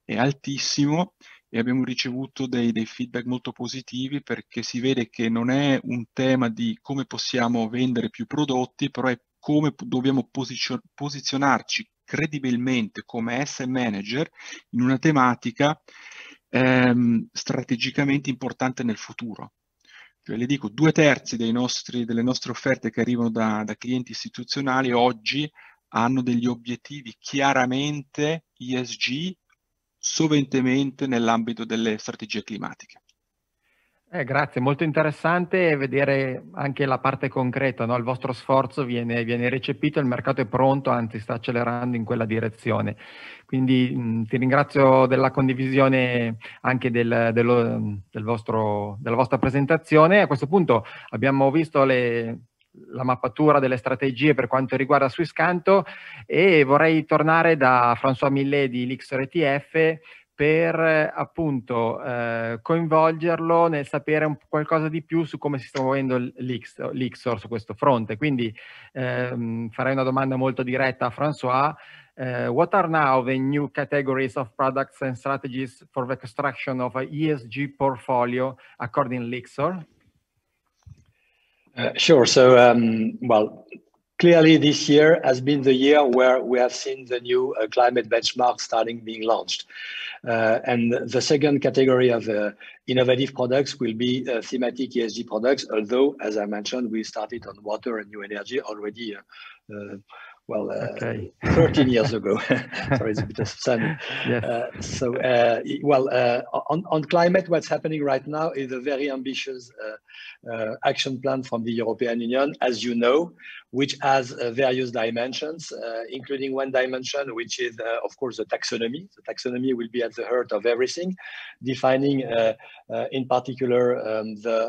è altissimo e abbiamo ricevuto dei feedback molto positivi, perché si vede che non è un tema di come possiamo vendere più prodotti, però è come dobbiamo posizionarci credibilmente come SM manager in una tematica strategicamente importante nel futuro. Cioè, le dico, 2/3 delle nostre offerte che arrivano da clienti istituzionali oggi hanno degli obiettivi chiaramente ESG, soventemente nell'ambito delle strategie climatiche. Grazie, molto interessante vedere anche la parte concreta, no? Il vostro sforzo viene recepito, il mercato è pronto, anzi sta accelerando in quella direzione. Quindi ti ringrazio della condivisione anche della vostra presentazione. A questo punto abbiamo visto la mappatura delle strategie per quanto riguarda Swisscanto e vorrei tornare da François Millet di Lixor ETF per appunto coinvolgerlo nel sapere qualcosa di più su come si sta muovendo l'Ixor su questo fronte. Quindi farei una domanda molto diretta a François. What are now the new categories of products and strategies for the construction of an ESG portfolio according to Lixor? Sure. So, well, clearly this year has been the year where we have seen the new climate benchmark starting being launched. And the second category of innovative products will be thematic ESG products, although, as I mentioned, we started on water and new energy already 13 years ago. Sorry, it's a bit of sun. Yes. On climate, what's happening right now is a very ambitious action plan from the European Union, as you know, which has various dimensions, including one dimension, which is, of course, the taxonomy. The taxonomy will be at the heart of everything, defining, in particular, the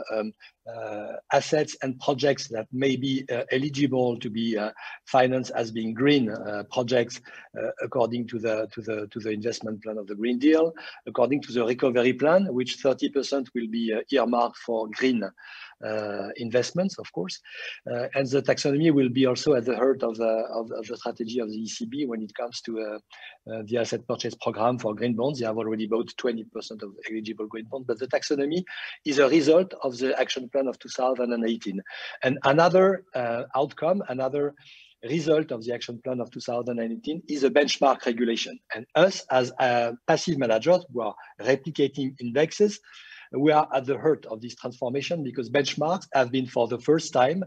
assets and projects that may be eligible to be financed as being green projects, according to the investment plan of the Green Deal, according to the recovery plan, which 30% will be earmarked for green investments, of course, and the taxonomy will be also at the heart of the strategy of the ECB when it comes to the asset purchase program for green bonds. They have already bought 20% of eligible green bonds, but the taxonomy is a result of the action plan of 2018. And another outcome, another result of the action plan of 2018 is a benchmark regulation. And us as passive managers who are replicating indexes, we are at the heart of this transformation, because benchmarks have been for the first time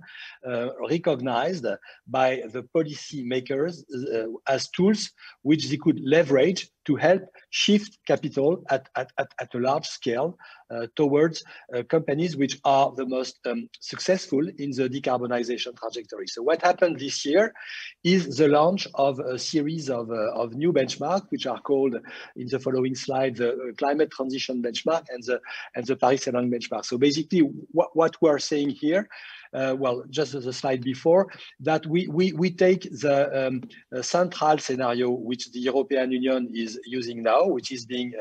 recognized by the policy makers as tools which they could leverage to help shift capital at a large scale towards companies which are the most successful in the decarbonization trajectory. So what happened this year is the launch of a series of new benchmarks, which are called in the following slide the climate transition benchmark and the Paris-Accord benchmark. So basically what we're saying here, well, just as a slide before, that we take the central scenario which the European Union is using now, which is being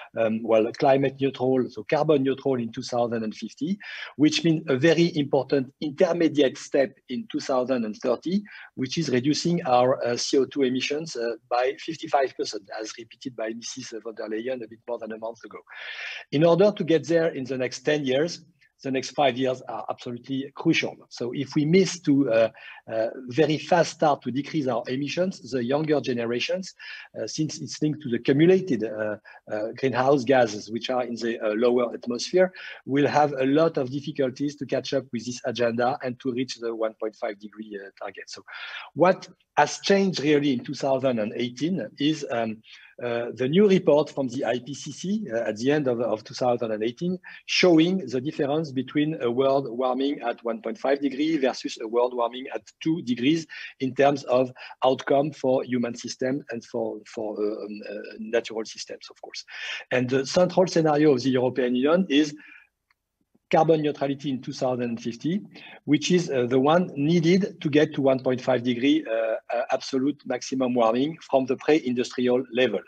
well, climate neutral, so carbon neutral in 2050, which means a very important intermediate step in 2030, which is reducing our CO2 emissions by 55%, as repeated by Mrs. von der Leyen a bit more than a month ago. In order to get there in the next 10 years, the next 5 years are absolutely crucial. So if we miss to very fast start to decrease our emissions, the younger generations, since it's linked to the accumulated greenhouse gases, which are in the lower atmosphere, will have a lot of difficulties to catch up with this agenda and to reach the 1.5 degree target. So what has changed really in 2018 is the new report from the IPCC at the end of 2018, showing the difference between a world warming at 1.5 degrees versus a world warming at 2 degrees in terms of outcome for human systems and for natural systems, of course. And the central scenario of the European Union is carbon neutrality in 2050, which is the one needed to get to 1.5 degree absolute maximum warming from the pre-industrial level.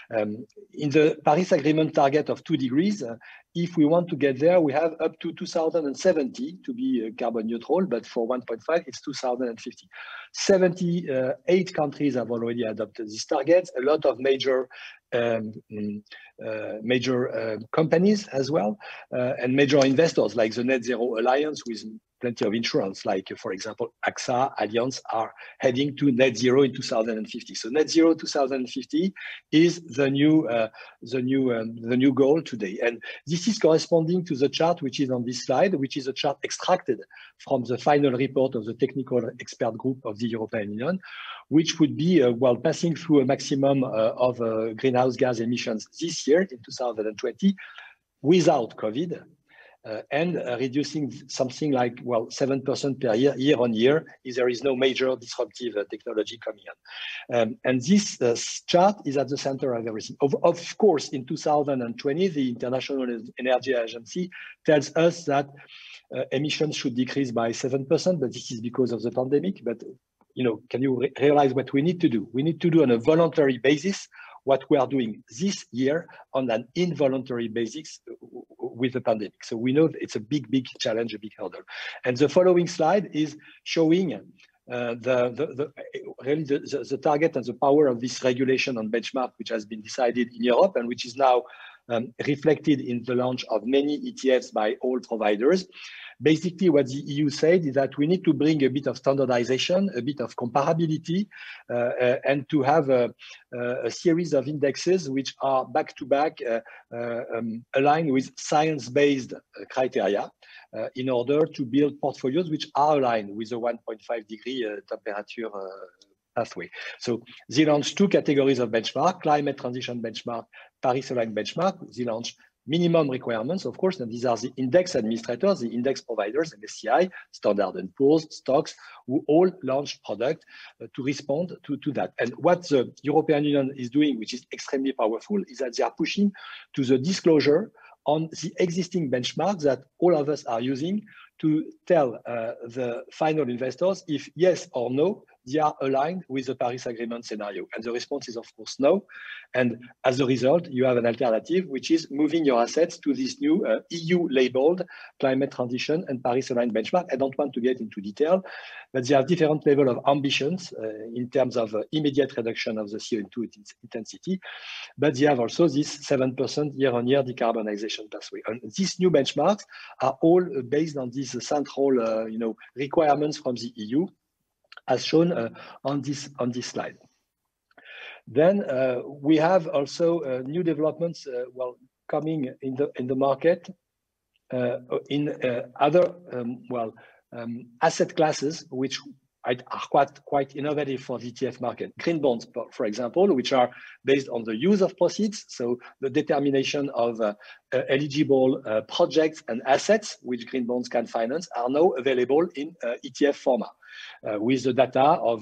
In the Paris Agreement target of 2 degrees, if we want to get there, we have up to 2070 to be carbon neutral, but for 1.5, it's 2050. 78 countries have already adopted these targets. A lot of major major companies as well, and major investors like the Net Zero Alliance with plenty of insurance, like for example, AXA, Allianz are heading to net zero in 2050. So net zero 2050 is the new goal today. And this is corresponding to the chart which is on this slide, which is a chart extracted from the final report of the technical expert group of the European Union, which would be while passing through a maximum of greenhouse gas emissions this year in 2020 without COVID. And reducing something like, well, 7% per year on year, if there is no major disruptive technology coming in. And this chart is at the center of everything. Of course, in 2020, the International Energy Agency tells us that emissions should decrease by 7%, but this is because of the pandemic. But can you realize what we need to do? We need to do on a voluntary basis what we are doing this year on an involuntary basis with the pandemic. So we know it's a big challenge, a big hurdle. And the following slide is showing really the target and the power of this regulation on benchmark, which has been decided in Europe and which is now reflected in the launch of many ETFs by all providers. Basically, what the EU said is that we need to bring a bit of standardization, a bit of comparability, and to have a series of indexes which are back-to-back aligned with science-based criteria in order to build portfolios which are aligned with the 1.5 degree temperature pathway. So they launched two categories of benchmark: climate transition benchmark, Paris aligned benchmark. They launched minimum requirements, of course, and these are the index administrators, the index providers, MSCI, Standard & Poor's, Stocks, who all launched product to respond to that. And what the European Union is doing, which is extremely powerful, is that they are pushing to the disclosure on the existing benchmarks that all of us are using to tell the final investors if yes or no, they are aligned with the Paris Agreement scenario. And the response is, of course, no. And as a result, you have an alternative, which is moving your assets to this new EU-labeled climate transition and Paris-aligned benchmark. I don't want to get into detail, but they have different level of ambitions in terms of immediate reduction of the CO2 intensity. But they have also this 7% year-on-year decarbonization pathway. And these new benchmarks are all based on these central requirements from the EU, as shown on this slide. Then we have also new developments coming in the market in other asset classes which are quite innovative for the ETF market. Green bonds, for example, which are based on the use of proceeds, so the determination of eligible projects and assets which green bonds can finance are now available in ETF format. With the data of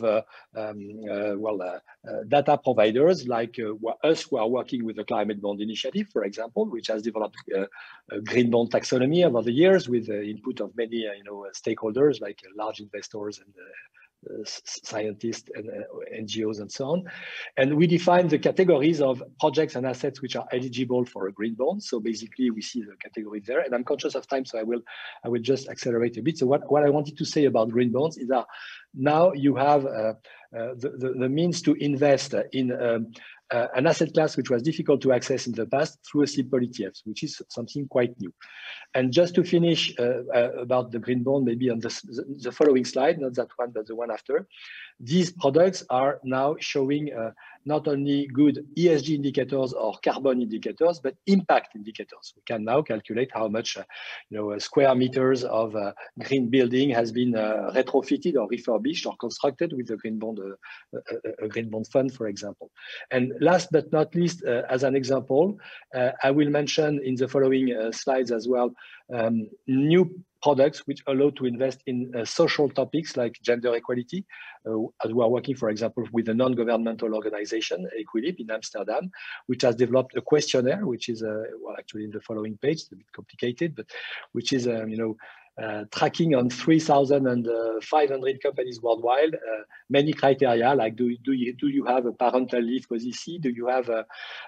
data providers like us who are working with the Climate Bond Initiative, for example, which has developed a green bond taxonomy over the years with the input of many stakeholders like large investors and scientists and NGOs and so on. And we define the categories of projects and assets which are eligible for a green bond. So basically we see the category there, and I'm conscious of time, so I will just accelerate a bit. So what I wanted to say about green bonds is that now you have the means to invest in an asset class which was difficult to access in the past through a simple ETFs, which is something quite new. And just to finish about the green bond, maybe on the following slide, not that one, but the one after, these products are now showing not only good ESG indicators or carbon indicators, but impact indicators. We can now calculate how much square meters of green building has been retrofitted or refurbished or constructed with a green bond fund, for example. And last but not least, as an example, I will mention in the following slides as well, new products which allow to invest in social topics like gender equality. As we are working, for example, with a non-governmental organization, Equilib in Amsterdam, which has developed a questionnaire, which is, actually in the following page, it's a bit complicated, but which is, tracking on 3,500 companies worldwide, many criteria like do you have a parental leave policy? Do you have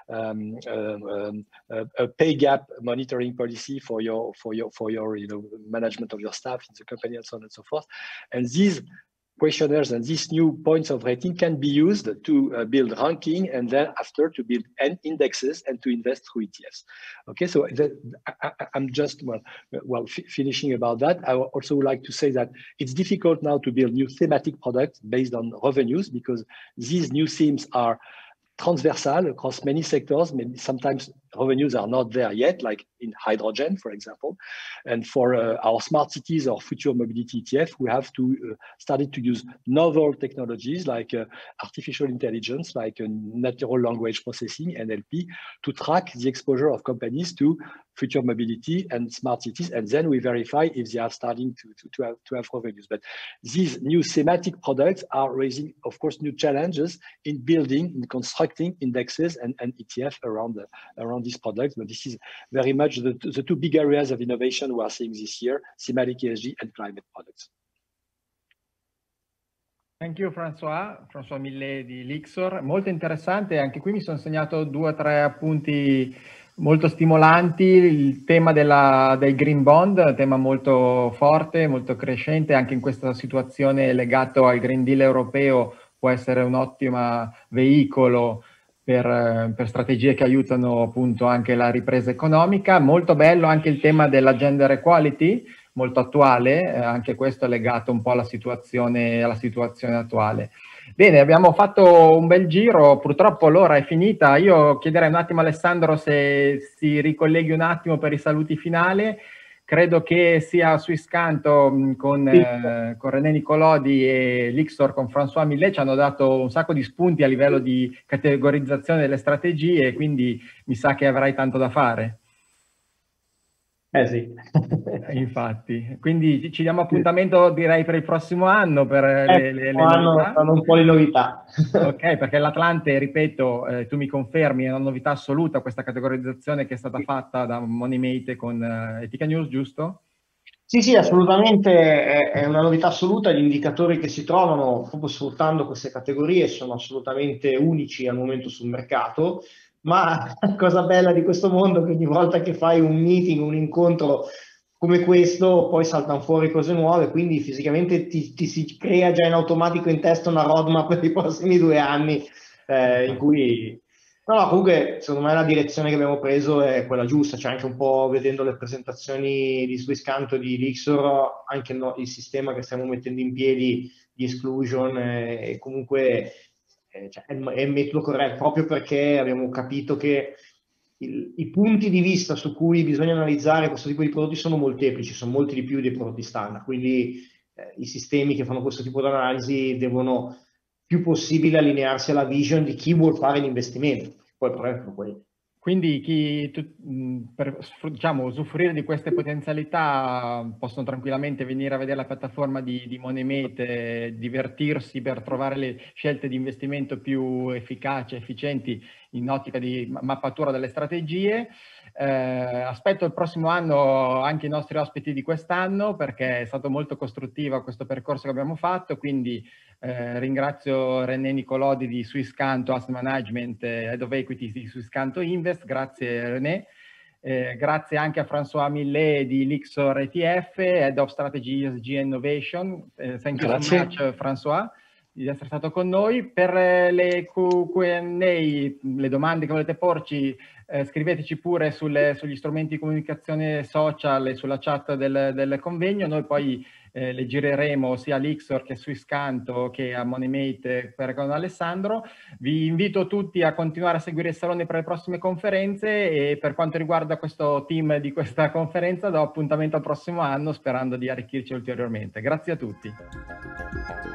a pay gap monitoring policy for your management of your staff in the company, and so on and so forth? And these questionnaires and these new points of rating can be used to build ranking, and then after to build indexes and to invest through ETFs. Okay, so I'm just finishing about that. I also would like to say that it's difficult now to build new thematic products based on revenues, because these new themes are transversal across many sectors. Maybe sometimes revenues are not there yet, like in hydrogen, for example. And for our smart cities or future mobility ETF, we have to started to use novel technologies like artificial intelligence, like natural language processing, NLP, to track the exposure of companies to future mobility and smart cities, and then we verify if they are starting to have revenues. But these new thematic products are raising, of course, new challenges in building, in constructing indexes and ETF around these products. But this is very much the two big areas of innovation we are seeing this year: thematic ESG and climate products. Thank you François Millet di Lyxor, molto interessante. Anche qui mi sono segnato 2 o 3 appunti molto stimolanti. Il tema dei green bond, tema molto forte, molto crescente anche in questa situazione, legato al Green Deal europeo, può essere un ottimo veicolo per strategie che aiutano appunto anche la ripresa economica. Molto bello anche il tema della gender equality, molto attuale, anche questo è legato un po' alla situazione attuale. Bene, abbiamo fatto un bel giro, purtroppo l'ora è finita. Io chiederei un attimo a Alessandro se si ricolleghi un attimo per i saluti finali. Credo che sia Swisscanto con René Nicolodi e Lyxor con François Millet ci hanno dato un sacco di spunti a livello di categorizzazione delle strategie, quindi mi sa che avrai tanto da fare. Sì. Infatti, quindi ci diamo appuntamento, direi, per il prossimo anno per le novità. Fanno un po' di novità. Ok, perché l'Atlante, ripeto, tu mi confermi, è una novità assoluta questa categorizzazione che è stata fatta da Moneymate con Etica News, giusto? Sì, assolutamente è una novità assoluta. Gli indicatori che si trovano proprio sfruttando queste categorie sono assolutamente unici al momento sul mercato. Ma la cosa bella di questo mondo è che ogni volta che fai un meeting, un incontro come questo, poi saltano fuori cose nuove, quindi fisicamente ti si crea già in automatico in testa una roadmap per i prossimi 2 anni, in cui... No, comunque secondo me la direzione che abbiamo preso è quella giusta, cioè anche un po' vedendo le presentazioni di Swisscanto e di Lyxor, anche il sistema che stiamo mettendo in piedi di exclusion e comunque... Cioè, è il metodo corretto, proprio perché abbiamo capito che i punti di vista su cui bisogna analizzare questo tipo di prodotti sono molteplici, sono molti di più dei prodotti standard, quindi i sistemi che fanno questo tipo di analisi devono più possibile allinearsi alla vision di chi vuol fare l'investimento. Poi Quindi per usufruire di queste potenzialità possono tranquillamente venire a vedere la piattaforma di Moneymate, divertirsi per trovare le scelte di investimento più efficaci, efficienti in ottica di mappatura delle strategie. Aspetto il prossimo anno anche i nostri ospiti di quest'anno, perché è stato molto costruttivo questo percorso che abbiamo fatto, quindi ringrazio René Nicolodi di Swisscanto Asset Management, Head of Equity di Swisscanto Invest. Grazie René. Grazie anche a François Millet di Lyxor ETF, Head of Strategy ESG Innovation. Thank you so much François di essere stato con noi. Per le Q&A, le domande che volete porci, scriveteci pure sugli strumenti di comunicazione social e sulla chat del convegno. Noi poi le gireremo sia a Lyxor che a Swisscanto che a Moneymate con Alessandro. Vi invito tutti a continuare a seguire il Salone per le prossime conferenze, e per quanto riguarda questo team di questa conferenza do appuntamento al prossimo anno, sperando di arricchirci ulteriormente. Grazie a tutti.